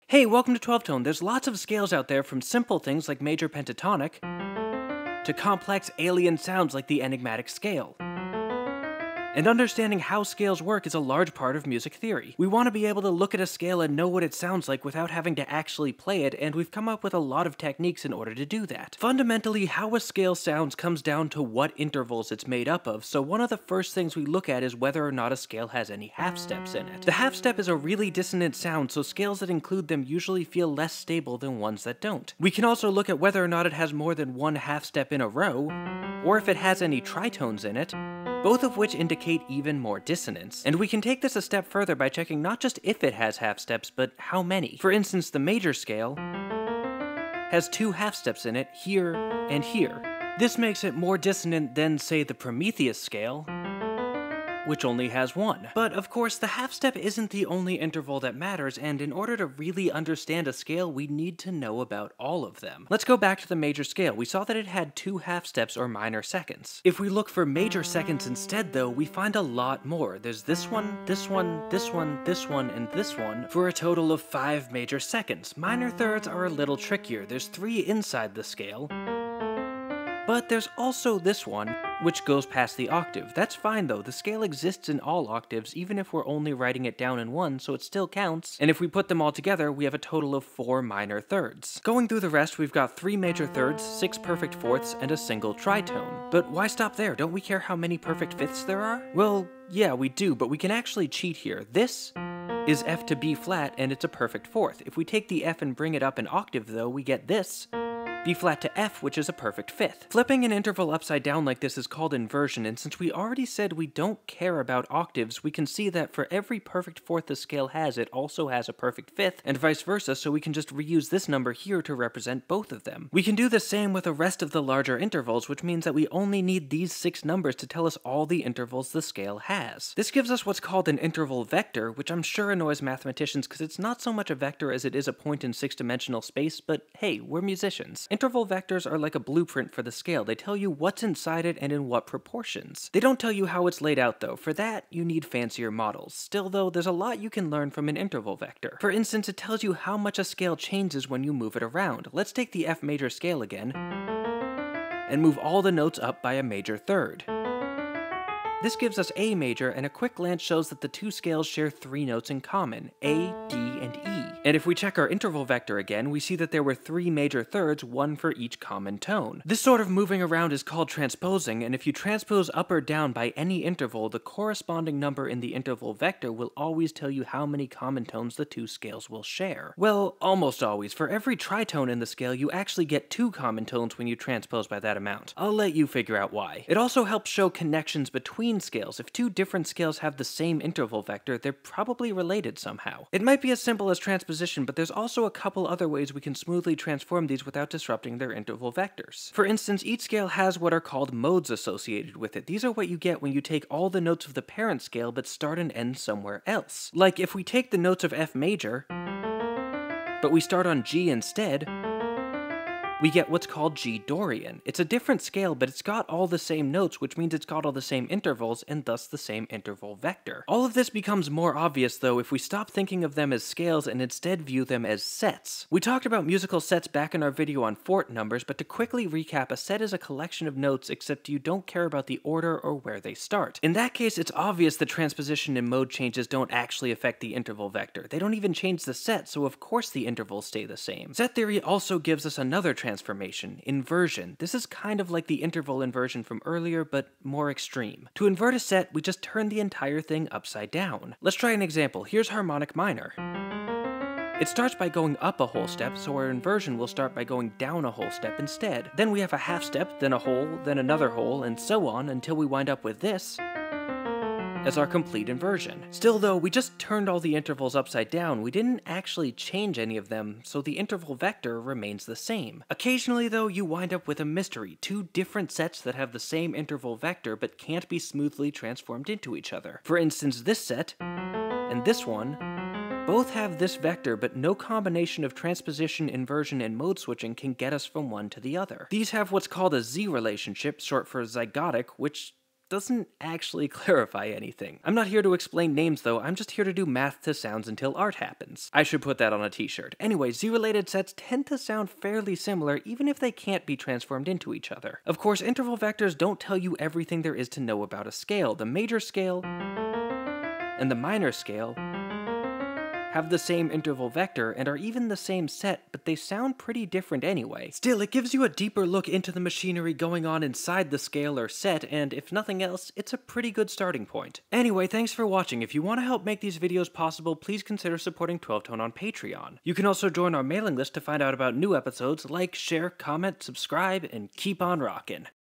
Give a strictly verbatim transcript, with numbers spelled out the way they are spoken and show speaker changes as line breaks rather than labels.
Hey, welcome to twelve tone. There's lots of scales out there, from simple things like major pentatonic to complex alien sounds like the enigmatic scale. And understanding how scales work is a large part of music theory. We want to be able to look at a scale and know what it sounds like without having to actually play it, and we've come up with a lot of techniques in order to do that. Fundamentally, how a scale sounds comes down to what intervals it's made up of, so one of the first things we look at is whether or not a scale has any half steps in it. The half step is a really dissonant sound, so scales that include them usually feel less stable than ones that don't. We can also look at whether or not it has more than one half step in a row, or if it has any tritones in it, both of which indicate even more dissonance. And we can take this a step further by checking not just if it has half steps, but how many. For instance, the major scale has two half steps in it, here and here. This makes it more dissonant than, say, the Prometheus scale, which only has one. But of course, the half step isn't the only interval that matters, and in order to really understand a scale, we need to know about all of them. Let's go back to the major scale. We saw that it had two half steps or minor seconds. If we look for major seconds instead though, we find a lot more. There's this one, this one, this one, this one, and this one, for a total of five major seconds. Minor thirds are a little trickier. There's three inside the scale, but there's also this one, which goes past the octave. That's fine though, the scale exists in all octaves, even if we're only writing it down in one, so it still counts, and if we put them all together, we have a total of four minor thirds. Going through the rest, we've got three major thirds, six perfect fourths, and a single tritone. But why stop there? Don't we care how many perfect fifths there are? Well, yeah, we do, but we can actually cheat here. This is F to B flat, and it's a perfect fourth. If we take the F and bring it up an octave though, we get this, B flat to F, which is a perfect fifth. Flipping an interval upside down like this is called inversion, and since we already said we don't care about octaves, we can see that for every perfect fourth the scale has, it also has a perfect fifth, and vice versa, so we can just reuse this number here to represent both of them. We can do the same with the rest of the larger intervals, which means that we only need these six numbers to tell us all the intervals the scale has. This gives us what's called an interval vector, which I'm sure annoys mathematicians because it's not so much a vector as it is a point in six-dimensional space, but hey, we're musicians. Interval vectors are like a blueprint for the scale. They tell you what's inside it and in what proportions. They don't tell you how it's laid out though. For that, you need fancier models. Still though, there's a lot you can learn from an interval vector. For instance, it tells you how much a scale changes when you move it around. Let's take the F major scale again and move all the notes up by a major third. This gives us A major, and a quick glance shows that the two scales share three notes in common, A, D, and E. And if we check our interval vector again, we see that there were three major thirds, one for each common tone. This sort of moving around is called transposing, and if you transpose up or down by any interval, the corresponding number in the interval vector will always tell you how many common tones the two scales will share. Well, almost always. For every tritone in the scale, you actually get two common tones when you transpose by that amount. I'll let you figure out why. It also helps show connections between scales. If two different scales have the same interval vector, they're probably related somehow. It might be as simple as transposition, but there's also a couple other ways we can smoothly transform these without disrupting their interval vectors. For instance, each scale has what are called modes associated with it. These are what you get when you take all the notes of the parent scale but start and end somewhere else. Like if we take the notes of F major, but we start on G instead, we get what's called G Dorian. It's a different scale, but it's got all the same notes, which means it's got all the same intervals, and thus the same interval vector. All of this becomes more obvious, though, if we stop thinking of them as scales and instead view them as sets. We talked about musical sets back in our video on fort numbers, but to quickly recap, a set is a collection of notes, except you don't care about the order or where they start. In that case, it's obvious that transposition and mode changes don't actually affect the interval vector. They don't even change the set, so of course the intervals stay the same. Set theory also gives us another transformation. Transformation, inversion. This is kind of like the interval inversion from earlier, but more extreme. To invert a set, we just turn the entire thing upside down. Let's try an example. Here's harmonic minor. It starts by going up a whole step, so our inversion will start by going down a whole step instead. Then we have a half step, then a whole, then another whole, and so on until we wind up with this as our complete inversion. Still though, we just turned all the intervals upside down. We didn't actually change any of them, so the interval vector remains the same. Occasionally though, you wind up with a mystery, two different sets that have the same interval vector but can't be smoothly transformed into each other. For instance, this set and this one both have this vector, but no combination of transposition, inversion, and mode switching can get us from one to the other. These have what's called a Z relationship, short for zygotic, which doesn't actually clarify anything. I'm not here to explain names though, I'm just here to do math to sounds until art happens. I should put that on a t-shirt. Anyway, Z-related sets tend to sound fairly similar even if they can't be transformed into each other. Of course, interval vectors don't tell you everything there is to know about a scale. The major scale and the minor scale have the same interval vector and are even the same set, but they sound pretty different anyway. Still, it gives you a deeper look into the machinery going on inside the scale or set, and if nothing else, it's a pretty good starting point. Anyway, thanks for watching. If you want to help make these videos possible, please consider supporting twelve tone on Patreon. You can also join our mailing list to find out about new episodes, like, share, comment, subscribe, and keep on rockin'.